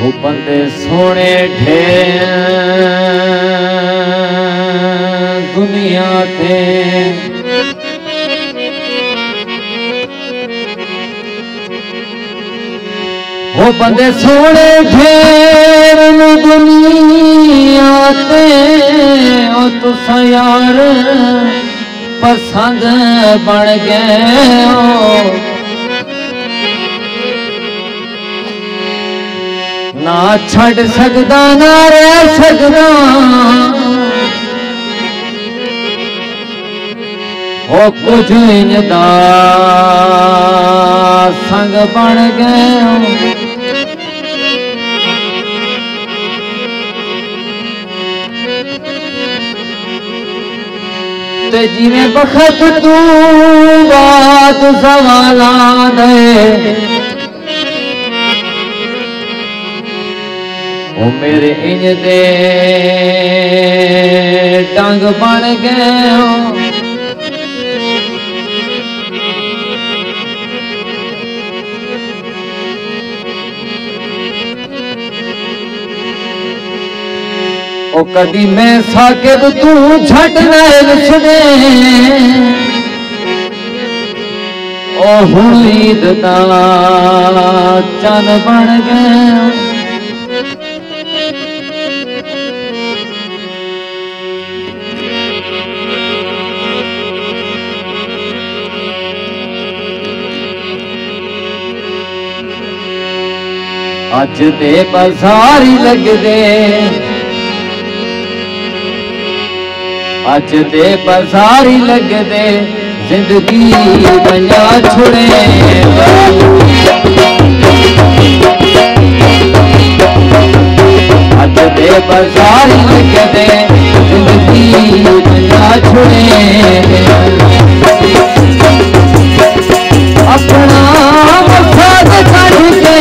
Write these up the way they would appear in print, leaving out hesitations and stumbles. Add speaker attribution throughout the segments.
Speaker 1: बंदे सोने ढेर दुनिया ते वो बंदे सोने ढेर दुनिया ते ओ तुसा यार पसंद बन गए हो ना छड़ सकदा ना रह सकदा ओ कुछ इंजदा संग बन गए हो ते जिवें बखत तू बात सवाला दे ओ मेरे इंज दे डंग बन गए हो ओ कदी मैं साकिब तू झट नहीं सुने ओ हुलीद दा चन बन गए अज दे बाजारी लगदे अज दे बाजारी लगदे जिंदगी बना छुड़े अज दे बाजारी लगदे जिंदगी बना छुड़े अपना मकसद कट के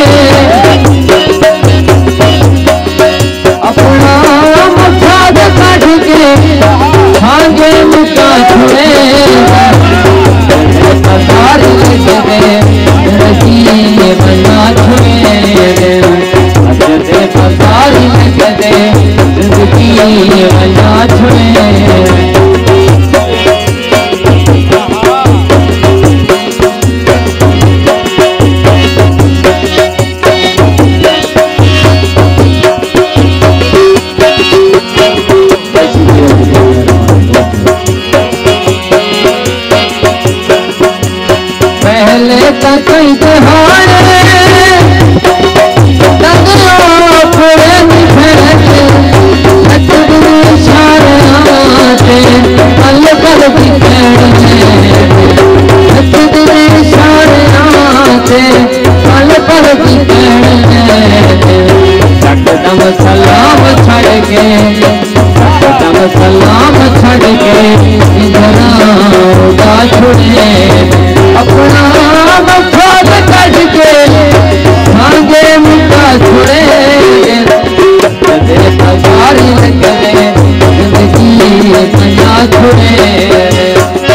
Speaker 1: अपना मकसद कट के आगे मुका छुड़े बाजारी लगदे जिंदगी बना छुड़े अज दे बाजारी लगदे जिंदगी बना छुड़े कई त्योहार एकदम सलाम छड़ के एकदम सलाम छड़ के इधरा उड़ा छुड़े अपना मकसद कट के आगे मुका छुड़े कदे बाजारी लगदे जिंदगी बना छुड़े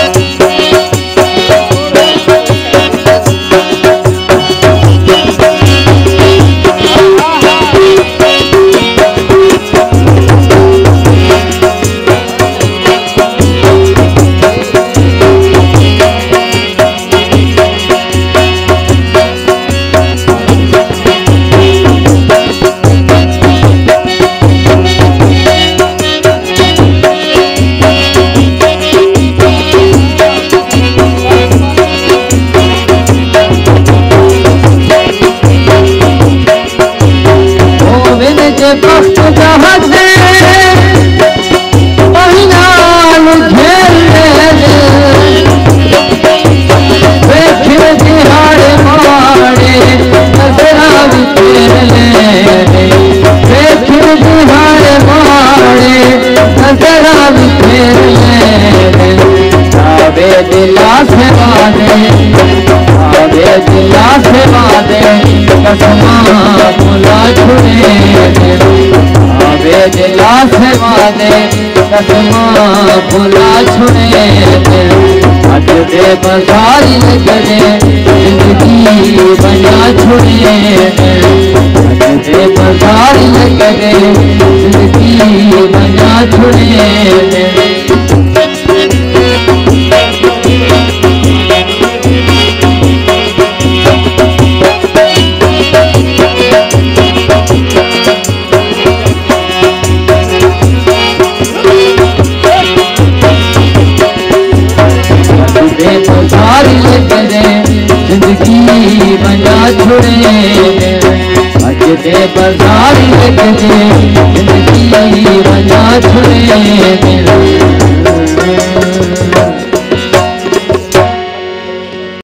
Speaker 1: वक्त जहाँ से महिनाल घेर देखिए दिहाड़े मारे नजरा भी फेर ले देखिए दिहाड़े मारे नजरा भी फेर ले आवे दिला से वादे कसमा भुला छुड़े आवे दिला से वादे कसमा भुला छुड़े अज दे बाजारी लगदे जिंदगी बना छुड़े अज दे बाजार लगे जिंदगी बना छुड़े बाजार लगे जिंदगी बना छुड़े आज दे बाजार लगे जिंदगी बना छुड़े